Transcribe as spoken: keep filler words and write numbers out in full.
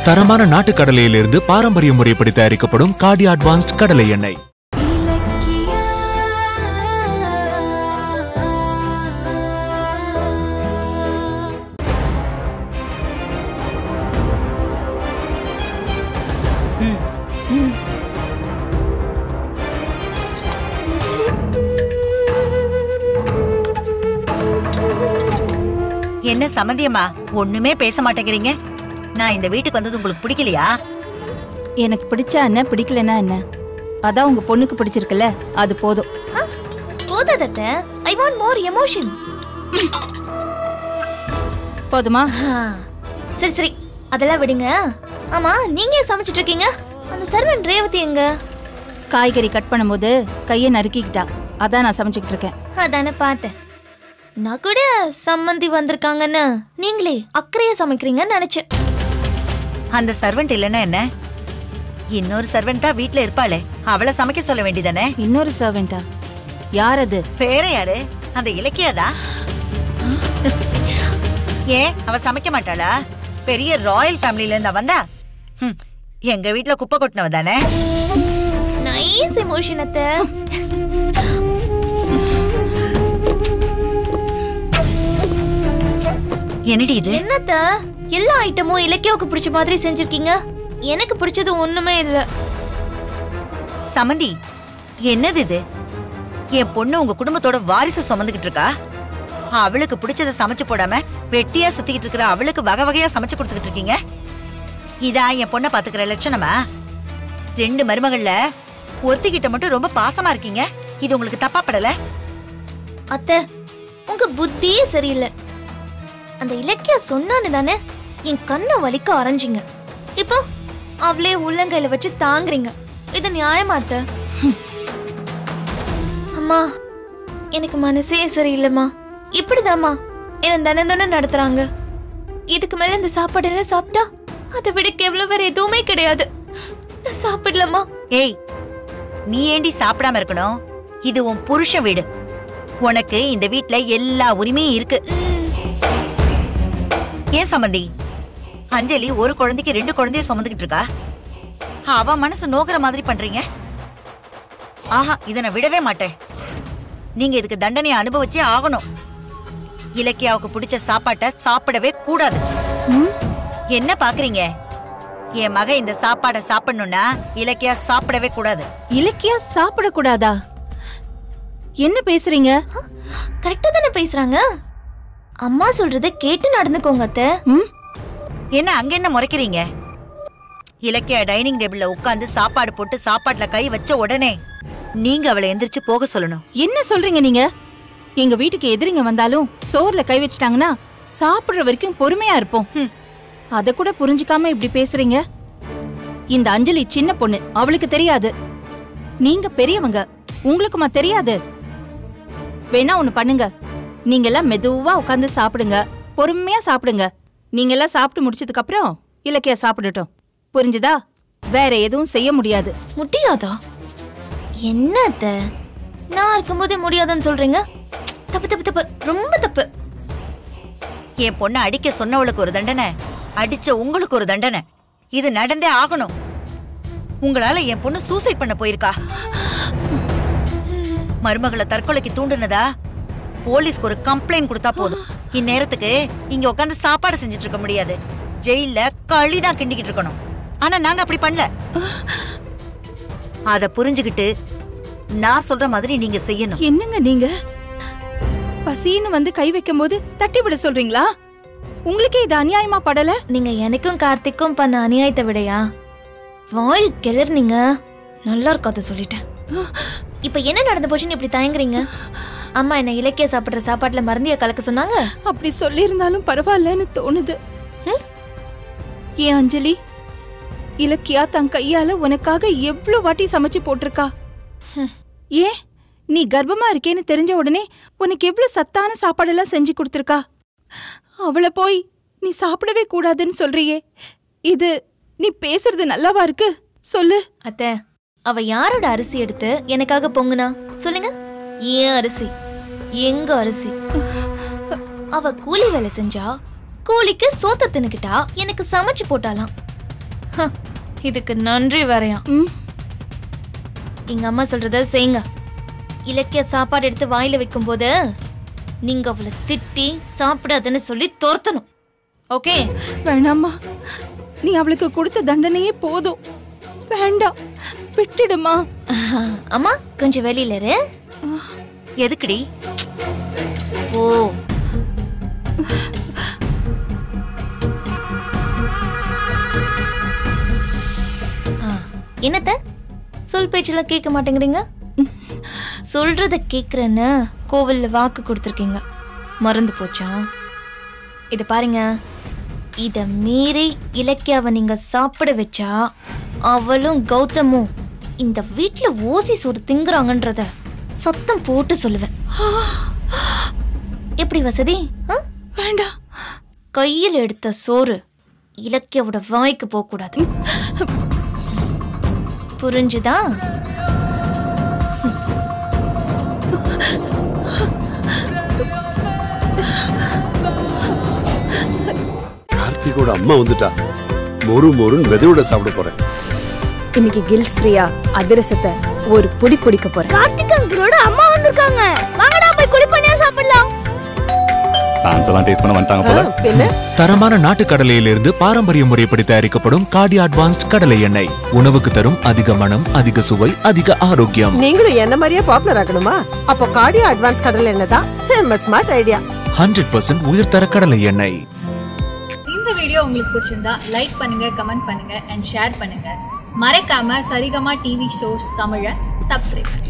தரமான நாட்டு கடலையிலிருந்து பாரம்பரிய முறைப்படி தயாரிக்கப்படும் கார்டி அட்வான்ஸ்ட் கடலை எண்ணெய். என்ன சம்பந்தியம்மா ஒண்ணுமே பேச மாட்டேங்கிறீங்க? நான் இந்த வீட்டுக்கு வந்தது உங்களுக்கு பிடிக்கலையா? எனக்கு பிடிச்சா என்ன, பிடிக்கலனா என்ன? அதான் உங்க பொண்ணுக்கு பிடிச்சிருக்குல்ல, அது போதும். போதாதே, ஐ வாண்ட் மோர் எமோஷன். போதுமா? சரி சரி, அதெல்லாம் விடுங்க. ஆமா, நீங்க சமைச்சிட்டு இருக்கீங்க? அந்த சர்வன் ரேவதி எங்க? காய்கறி கட் பண்ணும்போது கையை நறுக்கிக்கிட்டா, அதான் நான் சமைச்சிட்டு இருக்கேன். அதானே பார்த்தேன். நான் கூட சம்மந்தி வந்திருக்காங்கன்னு நீங்களே அக்கறையா சமைக்கிறீங்கன்னு நினைச்சேன். அந்த சர்வெண்ட் இல்லைன்னா என்ன, இன்னொரு சர்வெண்டா வீட்டுல இருப்பாளே, அவளை சமைக்க சொல்ல வேண்டியதானே? இன்னொரு சர்வெண்டா? யார் அது? வேற யாரு? அந்த இலக்கியாதா? ஏன் அவ சமைக்க மாட்டாளா? பெரிய ராயல் ஃபேமிலில இருந்தா வந்தா? எங்க வீட்டுல குப்பை கொட்டினவ தானே. நைஸ் எமோஷன் அத்தை. என்னடி இது? என்னத்த எல்லா ஐட்டமும் இலக்கியாவுக்கு பிடிச்ச மாதிரி செஞ்சிருக்கீங்க, எனக்கு பிடிச்சது ஒண்ணுமே இல்ல. சமந்தி, என்னது இது? என் பொண்ணு உங்க குடும்பத்தோட வாரிசு சுமந்துகிட்டு இருக்கா? அவளுக்கு பிடிச்சத சமைச்சு போடாம வெட்டியா சுத்திக்கிட்டு இருக்கிற அவளுக்கு வகை வகையா சமைச்சு கொடுத்துக்கிட்டு இருக்கீங்க. இதா என் பொண்ணை பாத்துக்கிற லட்சணமா? ரெண்டு மருமகள்ல ஒருத்திக்கிட்ட மட்டும் ரொம்ப பாசமா இருக்கீங்க, இது உங்களுக்கு தப்பா படல? அத்தை, உங்க புத்தியே சரியில்லை. அந்த இலக்கியா சொன்னான்னு தானே என் கண்ணை வலிக்க அரைஞ்சிங்க. இப்போ அவளே உள்ளங்கையில வச்சு தாங்குறீங்க, இது நியாயமா அத்தை? அம்மா, எனக்கு மனசே சரியில்லைம்மா. இப்படிதாம்மா என்ன தினம் தினம் நடத்துறாங்க. இதுக்கு மேல இந்த சாப்பாடு எல்லாம் சாப்பிட்டா அதை விட எவ்வளவு வேற எதுவுமே கிடையாது. நான் சாப்பிடலம்மா. ஏய், நீ ஏண்டி சாப்பிடாம இருக்கணும்? இது உன் புருஷ வீடு, உனக்கு இந்த வீட்டுல எல்லா உரிமையும் இருக்கு. ஏன் சம்பந்தி, அஞ்சலி ஒரு குழந்தைக்கு ரெண்டு குழந்தைய சுமந்துகிட்டு இருக்கா, அவ மனசு நோக்கிற மாதிரி பண்றீங்க. ஆஹா, இதை நான் விடவே மாட்டேன். நீங்க இதுக்கு தண்டனையை அனுபவிச்சே ஆகணும். இலக்கியாவுக்கு பிடிச்ச சாப்பாட்டை சாப்பிடவே கூடாது. என்ன பாக்குறீங்க? என் மக இந்த சாப்பாடை சாப்பிடணும்னா இலக்கியா சாப்பிடவே கூடாது. இலக்கியா சாப்பிட கூடாதா? என்ன பேசுறீங்க? கரெக்டா தானே பேசுறாங்க. அம்மா சொல்றத கேட்டு நடந்துக்கோங்க அத்தை. என்ன அங்க என்ன முறைக்கிறீங்க? இலக்கியா டைனிங் டேபிள்ல உட்கார்ந்து சாப்பாடு போட்டு சாப்பாட்டுல கை வச்ச உடனே நீங்க அவளை எந்திரிச்சு போக சொல்லணும். என்ன சொல்றீங்க நீங்க? எங்க வீட்டுக்கு எதிரிங்க வந்தாலும் சோர்ல கை வச்சிட்டாங்கன்னா சாப்பிடுற வரைக்கும் பொறுமையா இருப்போம். அத கூட புரிஞ்சுக்காம இப்படி பேசுறீங்க. இந்த அஞ்சலி சின்ன பொண்ணு, அவளுக்கு தெரியாது. நீங்க பெரியவங்க, உங்களுக்குமா தெரியாது? வேணா ஒண்ணு பண்ணுங்க, நீங்க எல்லாம் மெதுவா உட்கார்ந்து சாப்பிடுங்க, பொறுமையா சாப்பிடுங்க. நீங்க எல்லாம் சாப்பிட்டு முடிச்சதுக்கு அப்புறம் இலக்கியா சாப்பிடட்டும், புரிஞ்சுதா? வேற எதுவும் செய்ய முடியாது. முடியாதா? என்ன அத்தை, நான் இருக்கும்போதே முடியாதுன்னு சொல்றீங்க? தப்பு தப்பு தப்பு, ரொம்ப தப்பு. என் பொண்ணை அடிக்க சொன்னவளுக்கு ஒரு தண்டனை, அடிச்ச உங்களுக்கு ஒரு தண்டனை. இது நடந்தே ஆகணும். உங்களால என் பொண்ணு சூசைட் பண்ண போயிருக்கா. மருமகளை தற்கொலைக்கு தூண்டுனதா போலீஸ்க்கு ஒரு கம்ப்ளைண்ட் கொடுத்தா போதும். இந்நேரத்துக்கு இங்க உட்காந்து சாப்பாடு செஞ்சுட்டு இருக்க முடியாது, ஜெயில களிதான் கிண்டிக்கிட்டு இருக்கணும். ஆனா நாங்க அப்படி பண்ணல. அத புரிஞ்சுக்கிட்டு நான் சொல்ற மாதிரி நீங்க செய்யணும். என்னங்க நீங்க பசின்னு வந்து கை வைக்கும் போது தட்டி விட சொல்றீங்களா? உங்களுக்கே இது அநியாயமா படல? நீங்க எனக்கும் கார்த்திக்கும் பண்ண அநியாயத்தை விடையா வாய் கிளர்னீங்க. நல்லா இருக்காத சொல்லிட்டேன். இப்ப என்ன நடந்து போச்சுன்னு இப்படி தயங்குறீங்க? அம்மா என்ன இலக்கிய சாப்பிடுற சாப்பாட்டுல மருந்திய கலக்க சொன்னாங்க. அப்படி சொல்லி இருந்தாலும் பரவாயில்லன்னு தோணுது. ஏன் அஞ்சலி, இலக்கியா தன் கையால உனக்காக எவ்வளவு வாட்டி சமைச்சு போட்டிருக்கா. ஏன் நீ கர்ப்பமா இருக்கேன்னு தெரிஞ்ச உடனே உனக்கு எவ்வளவு சத்தான சாப்பாடெல்லாம் செஞ்சு கொடுத்திருக்கா. அவளை போய் நீ சாப்பிடவே கூடாதுன்னு சொல்றியே, இது நீ பேசுறது நல்லாவா இருக்கு? சொல்லு அத்தை. அவ யாரோட அரிசி எடுத்து எனக்காக பொங்குனா சொல்லுங்க? ஏன் அரிசி, எங்க அரிசி. அவ கூலி வேலை செஞ்சா கூலிக்கு சோத்த தின்னுக்கிட்டா எனக்கு சமைச்சு போட்டாலாம். இதுக்கு நன்றி வரையாம். எங்க அம்மா சொல்றத செய்யுங்க. இலக்கிய சாப்பாடு எடுத்து வாயில வைக்கும் போது நீங்க அவளை திட்டி சாப்பிடாதுன்னு சொல்லி தோர்த்தணும். ஓகே? வேணாம்மா, நீ அவளுக்கு கொடுத்த தண்டனையே போதும். வேண்டாம், விட்டுடுமா. அம்மா கொஞ்சம் வெளியில இரு. எதுக்குடி? ஓ என்னத்த சொல் பேச்செல்லாம் கேட்க மாட்டேங்கிறீங்க? சொல்றத கேக்குறேன்னு கோவில்ல வாக்கு கொடுத்துருக்கீங்க, மறந்து போச்சா? இத பாருங்க, இத மீறி இலக்கியாவை நீங்க சாப்பிட வச்சா அவளும் கௌதமும் இந்த வீட்டுல ஓசி சோறு திங்குறாங்கன்றத சத்தம் போட்டு சொல்லுவேன். எப்படி வசதி? வேண்டாம். கையில் எடுத்த சோறு இலக்கியாவோட வாய்க்கு போக கூடாது. புரிஞ்சுதா? கார்த்திகோட அம்மா வந்துட்டா. மொறு மொறுன்னு வெதையோட சாப்பிட போறேன். இன்னைக்கு கில்ட் ஃப்ரீயா அதிரசத்தை ஒரு புடி குடிக்க போறேன். கார்த்திக் அங்கிளோட அம்மா வந்திருக்காங்க. வாங்கடா போய் குடி பண்ணியா சாப்பிடலாம். டான்ஸ்லாம் டேஸ்ட் பண்ண வந்துட்டாங்க போல. தரமான நாட்டு கடலையிலிருந்து பாரம்பரிய முறைப்படி தயாரிக்கப்படும் காடி அட்வான்ஸ்ட் கடலை எண்ணெய். உணவுக்கு தரும் அதிக மனம், அதிக சுவை, அதிக ஆரோக்கியம். நீங்களும் என்ன மாதிரியே பாப்புலர் ஆகணுமா? அப்போ காடி அட்வான்ஸ் கடலை எண்ணெய் தான் செம்ம ஸ்மார்ட் ஐடியா. ஹண்ட்ரட் பர்சன்ட் உயர்தர கடலை எண்ணெய். இந்த வீடியோ உங்களுக்கு பிடிச்சிருந்தா லைக் பண்ணுங்க, கமெண்ட் பண்ணுங்க அண்ட் ஷேர் பண்ணுங்க. மறக்காம சரிகமா டிவி ஷோஸ் தமிழை சப்ஸ்கிரைப் பண்ணுங்க.